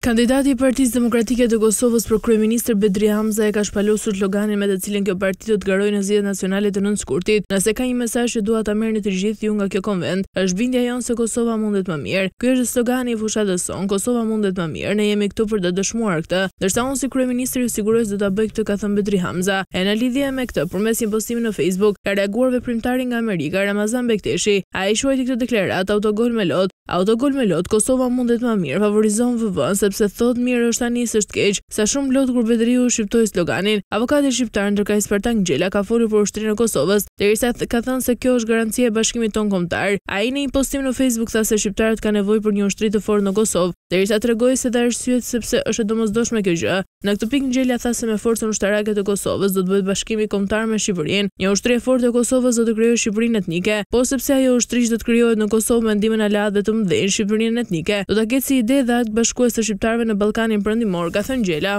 Kandidati i Partisë Demokratike të Kosovës për kryeministër Bedri Hamza e ka shpalosur sloganin me të cilin kjo parti do të garojë në zgjedhjet nacionale të 9 shkurtit. Nëse ka një mesazh që dua ta merrni të gjithë ju nga kjo konvent, është bindja jonë se Kosova mundet më mirë. Ky është slogani i fushatës son, Kosova mundet më mirë, ne jemi këtu për të dëshmuar këtë. Ndërsa unë si kryeministër ju siguroj se do ta bëj këtë, ka thënë Bedri Hamza. E në lidhje me këtë, përmes një postimi në Facebook, ka reaguar veprimtari nga Amerika, Ramazan Bekteshi. Ai shuajti këtë deklaratë autogol me lot, Kosova mundet më mirë, favorizon VV-n sepse thot mirë është tani s'është keq, sa shumë lot kur Bedriu shqiptoi sloganin. Avokati shqiptar ndërkaq Spartak Ngjela ka folur për ushtrinë e Kosovës, derisa ka thënë se kjo është garancia e bashkimit ton kombëtar. Ai në një postim në Facebook tha se shqiptarët kanë nevojë për një ushtri të fortë në Kosovë, derisa tregoi se dha arsyet sepse është e domosdoshme kjo gjë. Në këtë pikë Ngjela tha se me forcën ushtarake të Kosovës do të bëhet bashkimi kombëtar me Shqipërinë. Një ushtri e fortë e Kosovës do të krijojë Shqipërinë etnike, po sepse ajo ushtri që do të krijohet në Kosovë me ndihmën e aleatëve të mëdhenj, Shqipërinë etnike do ta ketë si ide dhe akt bashkues të shqiptarëve në Ballkanin Perëndimor, ka thënë Ngjela.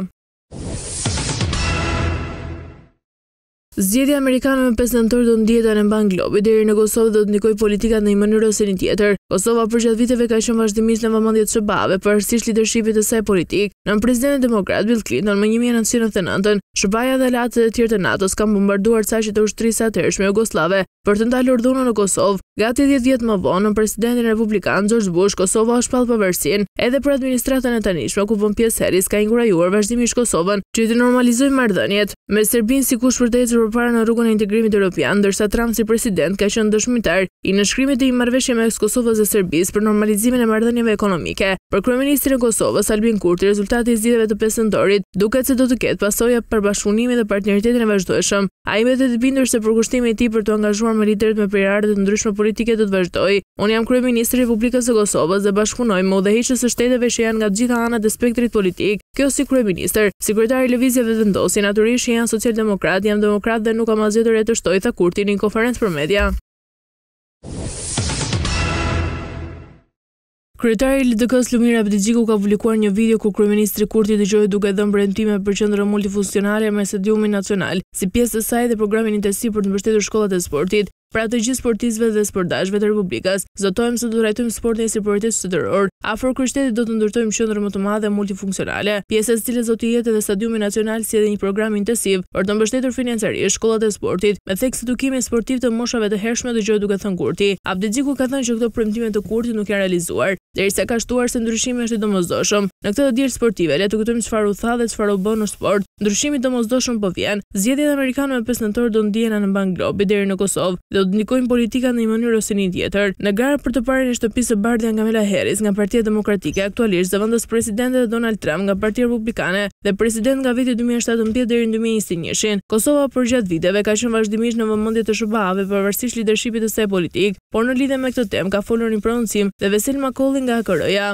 Zgjedhja amerikane me 5 nëntor do ndihet anë mban globi, deri në Kosovë do të ndikojë politikat në një mënyrë ose një tjetër. Kosova përgjatë viteve ka qenë vazhdimisht në vëmendje të SBA-ve, pavarësisht leadershipit të saj politik. Nën presidentin demokrat Bill Clinton më 1999, SBA-ja dhe aleatët e tjerë të NATO-s kanë bombarduar saqet e ushtrisë atëhershme jugoslave për të ndalur dhunën në Kosovë. Gati 10 vjet më vonë, në presidentin republikan George Bush, Kosova është shpall pavarësinë, edhe për administratën e tanishme ku bën pjesë Harris ka inkurajuar vazhdimisht Kosovën që të normalizojë marrëdhëniet me Serbinë sikur për të ecur përpara në rrugën e integrimit evropian, ndërsa Trump si president ka qenë dëshmitar i nënshkrimit të një marrëveshje mes Kosovës dhe Serbisë për normalizimin e marrëdhënieve ekonomike. Për kryeministrin e Kosovës Albin Kurti, rezultati i zgjedhjeve të 5 nëntorit duket se do të ketë pasojë për bashkëpunimin dhe partneritetin e vazhdueshëm. Ai mbetet i bindur se përkushtimi i tij për të angazhuar me liderët me prerarë të ndryshme politike do të vazhdojë. Unë jam kryeministri i Republikës së Kosovës dhe bashkëpunoj me udhëheqës së shteteve që janë nga të gjitha anët e spektrit politik. Kjo si kryeministër, sekretari i lëvizjeve vendosi natyrisht që janë socialdemokrat, jam demokrat dhe nuk kam asgjë të re të shtoj, tha Kurti në një konferencë për media. Kryetari i LDK-s Lumir Abdigjiku ka publikuar një video ku kryeministri Kurti dëgjohej duke dhënë premtime për qendrën multifunksionale me stadiumin nacional, si pjesë të saj dhe programin intensiv për të mbështetur shkollat e sportit. Pra të gjithë sportistëve dhe sportazhëve të Republikës, zotojmë se do të trajtojmë sportin si prioritet shtetëror. Afër kryeqytetit do të ndërtojmë qendrën më të madhe multifunksionale, pjesë e cilës do të jetë edhe stadiumi nacional si edhe një program intensiv për të mbështetur financiarisht shkollat e sportit, me theks edukimin sportiv të moshave të hershme, dëgjoi duke thënë Kurti. Abdigjiku ka thënë që këto premtime të Kurtit nuk janë realizuar, derisa ka shtuar se ndryshimi është i domosdoshëm. Në këtë të diel sportive, le të kujtojmë çfarë u tha dhe çfarë u bën në sport. Ndryshimi i domosdoshëm po vjen. Zgjedhjet amerikane me 5 nëntor do ndihen anë mban globi deri në Kosovë. Do të ndikojnë politika në një mënyrë ose një tjetër. Në garë për të parën e shtëpisë së bardhë janë Kamala Harris nga Partia Demokratike, aktualisht zëvendës presidente dhe Donald Trump nga Partia Republikane dhe president nga viti 2017 deri në 2021. Kosova përgjatë viteve ka qenë vazhdimisht në vëmendje të SBA-ve pavarësisht leadershipit të saj politik, por në lidhje me këtë temë ka folur një prononcim dhe Vesel Makolli nga AKR-ja.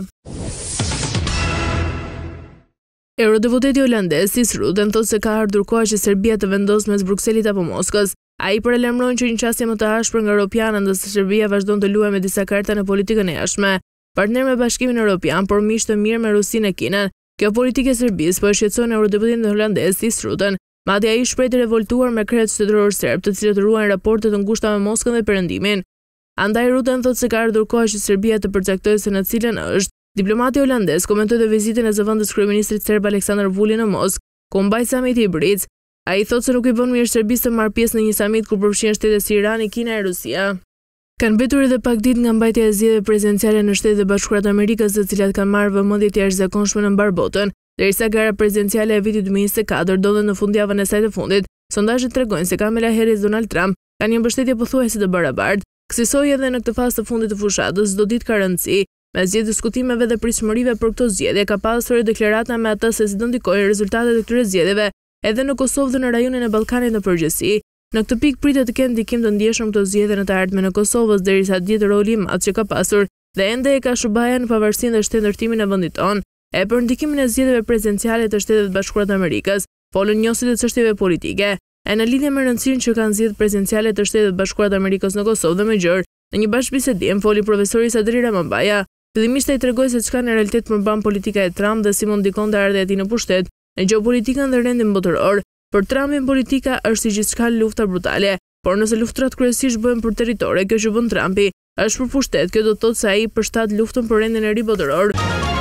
Eurodeputati holandez Thijs Ruden thotë se ka ardhur koha që Serbia të vendosë mes Brukselit apo Moskës. Ai paralajmëron që një çështje më të ashpër nga europianët, ndërsa Serbia vazhdon të luajë me disa karta në politikën e jashtme. Partner me Bashkimin Evropian, por miq të mirë me Rusinë e Kinën. Kjo politikë e Serbisë po e shqetëson eurodeputatin holandez Thijs Ruden. Madje ai shpreh të revoltuar me krejt shtetëror serb, të cilët ruajnë raporte të ngushta me Moskën dhe Perëndimin. Andaj Ruden thotë se ka ardhur koha që Serbia të përcaktojë se në cilën është. Diplomati holandez komentoi dhe vizitën e zëvendës kryeministrit serb Aleksandar Vulin në Moskë, ku mbaj samiti i BRICS. Ai thotë se nuk i bën mirë Serbisë të marrë pjesë në një samit ku përfshihen shtete si Irani, Kina e Rusia. Kanë mbetur edhe pak ditë nga mbajtja e zgjedhjeve prezidenciale në Shtetet e Bashkuara të Amerikës, të cilat kanë marrë vëmendje të jashtëzakonshme në mbar botën, derisa gara prezidenciale e vitit 2024 ndodhet në fundjavën e saj të fundit. Sondazhet tregojnë se Kamala Harris dhe Donald Trump kanë një mbështetje pothuajse të barabartë. Kësaj edhe në këtë fazë të fundit të fushatës, çdo ditë ka rëndësi. Mes gjithë diskutimeve dhe pritshmërive për këto zgjedhje, ka pasur deklarata me atë se si do ndikojnë rezultatet e këtyre zgjedhjeve edhe në Kosovë dhe në rajonin e Ballkanit në përgjithësi. Në këtë pikë pritet të kenë ndikim të ndjeshëm këto zgjedhje në të ardhmen e Kosovës, derisa ditë roli i madh që ka pasur dhe ende e ka SBA-ja në pavarësinë dhe shtendërtimin e vendit tonë. E për ndikimin e zgjedhjeve prezidenciale të Shtetet e Bashkuara të Amerikës, folën njësit të çështjeve politike. E në lidhje me rëndësinë që kanë zgjedhjet prezidenciale të Shtetet e Bashkuara të Amerikës në Kosovë dhe më gjërë, në një bashkëbisedim foli profesori Sadri Ramambaja. Fillimisht ai tregoi se çka në realitet përmban politika e Trump dhe si mund ndikonte ardha e tij në pushtet, në gjeopolitikën dhe rendin botëror. Për Trumpin politika është si gjithçka lufta brutale, por nëse luftrat kryesisht bëhen për territore, kjo që bën Trumpi është për pushtet, kjo do të thotë se ai përshtat luftën për rendin e ri botëror.